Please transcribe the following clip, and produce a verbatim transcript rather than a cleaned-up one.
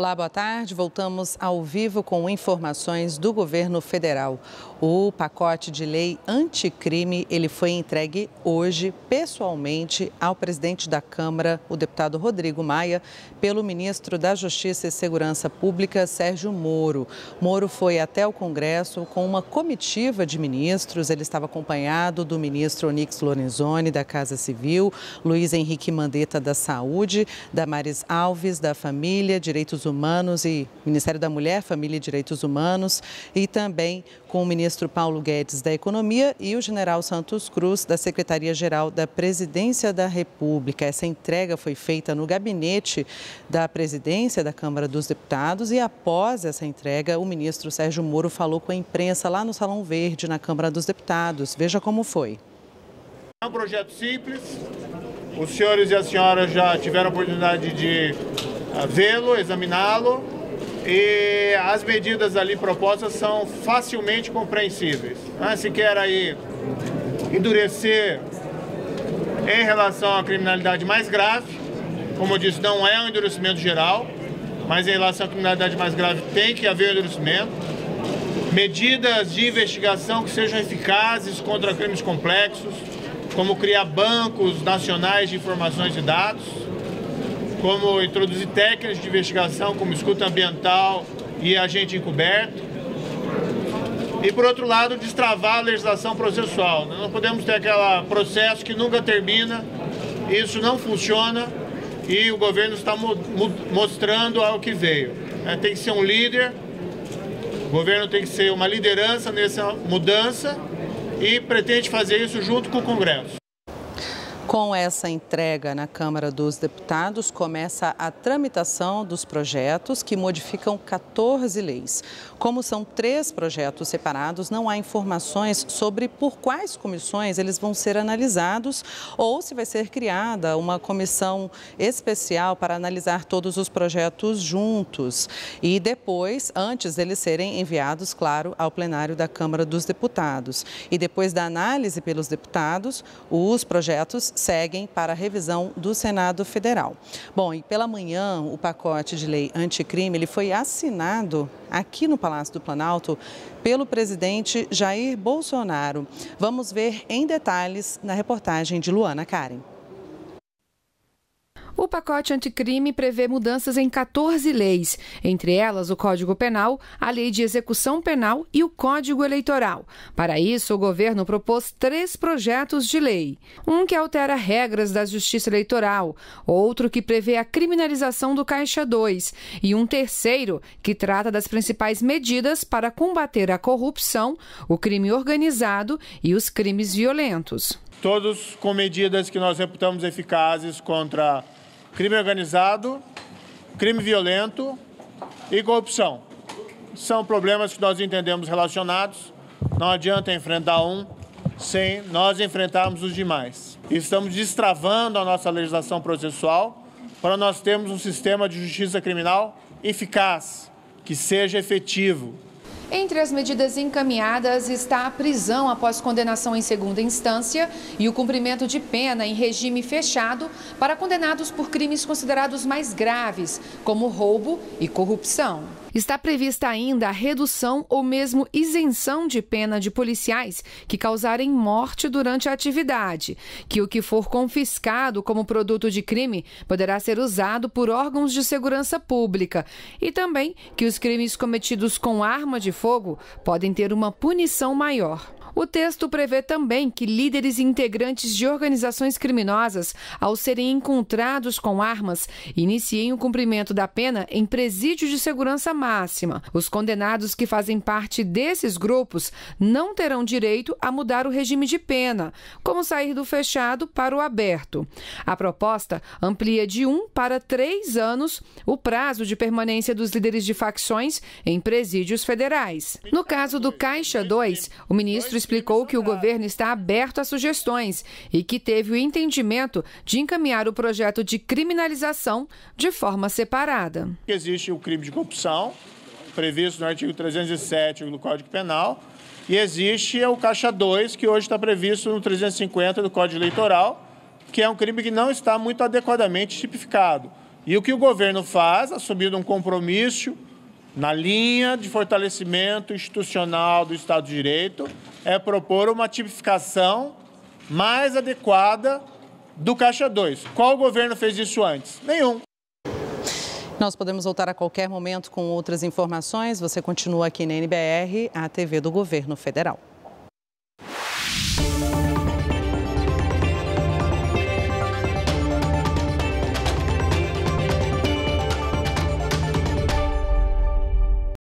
Olá, boa tarde. Voltamos ao vivo com informações do governo federal. O pacote de lei anticrime, ele foi entregue hoje pessoalmente ao presidente da Câmara, o deputado Rodrigo Maia, pelo ministro da Justiça e Segurança Pública, Sérgio Moro. Moro foi até o Congresso com uma comitiva de ministros. Ele estava acompanhado do ministro Onyx Lorenzoni, da Casa Civil, Luiz Henrique Mandetta, da Saúde, Damares Alves, da Família, Direitos Humanos e Ministério da Mulher, Família e Direitos Humanos, e também com o ministro Paulo Guedes, da Economia, e o general Santos Cruz, da Secretaria-Geral da Presidência da República. Essa entrega foi feita no gabinete da presidência da Câmara dos Deputados e, após essa entrega, o ministro Sérgio Moro falou com a imprensa lá no Salão Verde, na Câmara dos Deputados. Veja como foi. É um projeto simples. Os senhores e as senhoras já tiveram a oportunidade de vê-lo, examiná-lo, e as medidas ali propostas são facilmente compreensíveis. Se quer aí endurecer em relação à criminalidade mais grave, como eu disse, não é um endurecimento geral, mas em relação à criminalidade mais grave tem que haver endurecimento. Medidas de investigação que sejam eficazes contra crimes complexos, como criar bancos nacionais de informações e dados, como introduzir técnicas de investigação como escuta ambiental e agente encoberto. E, por outro lado, destravar a legislação processual. Nós não podemos ter aquele processo que nunca termina, isso não funciona e o governo está mo mostrando ao que veio. É, tem que ser um líder, o governo tem que ser uma liderança nessa mudança e pretende fazer isso junto com o Congresso. Com essa entrega na Câmara dos Deputados, começa a tramitação dos projetos que modificam quatorze leis. Como são três projetos separados, não há informações sobre por quais comissões eles vão ser analisados ou se vai ser criada uma comissão especial para analisar todos os projetos juntos. E depois, antes deles serem enviados, claro, ao plenário da Câmara dos Deputados. E depois da análise pelos deputados, os projetos seguem para a revisão do Senado Federal. Bom, e pela manhã, o pacote de lei anticrime ele foi assinado aqui no Palácio do Planalto pelo presidente Jair Bolsonaro. Vamos ver em detalhes na reportagem de Luana Karen. O pacote anticrime prevê mudanças em quatorze leis, entre elas o Código Penal, a Lei de Execução Penal e o Código Eleitoral. Para isso, o governo propôs três projetos de lei. Um que altera regras da Justiça Eleitoral, outro que prevê a criminalização do Caixa dois e um terceiro que trata das principais medidas para combater a corrupção, o crime organizado e os crimes violentos. Todos com medidas que nós reputamos eficazes contra crime organizado, crime violento e corrupção. São problemas que nós entendemos relacionados. Não adianta enfrentar um sem nós enfrentarmos os demais. Estamos destravando a nossa legislação processual para nós termos um sistema de justiça criminal eficaz, que seja efetivo. Entre as medidas encaminhadas está a prisão após condenação em segunda instância e o cumprimento de pena em regime fechado para condenados por crimes considerados mais graves, como roubo e corrupção. Está prevista ainda a redução ou mesmo isenção de pena de policiais que causarem morte durante a atividade, que o que for confiscado como produto de crime poderá ser usado por órgãos de segurança pública e também que os crimes cometidos com arma de fogo podem ter uma punição maior. O texto prevê também que líderes e integrantes de organizações criminosas, ao serem encontrados com armas, iniciem o cumprimento da pena em presídio de segurança máxima. Os condenados que fazem parte desses grupos não terão direito a mudar o regime de pena, como sair do fechado para o aberto. A proposta amplia de um para três anos o prazo de permanência dos líderes de facções em presídios federais. No caso do Caixa dois, o ministro explicou que o governo está aberto a sugestões e que teve o entendimento de encaminhar o projeto de criminalização de forma separada. Existe o crime de corrupção, previsto no artigo trezentos e sete do Código Penal, e existe o Caixa dois, que hoje está previsto no trezentos e cinquenta do Código Eleitoral, que é um crime que não está muito adequadamente tipificado. E o que o governo faz, assumindo um compromisso na linha de fortalecimento institucional do Estado de Direito, é propor uma tipificação mais adequada do Caixa dois. Qual governo fez isso antes? Nenhum. Nós podemos voltar a qualquer momento com outras informações. Você continua aqui na N B R, a T V do Governo Federal.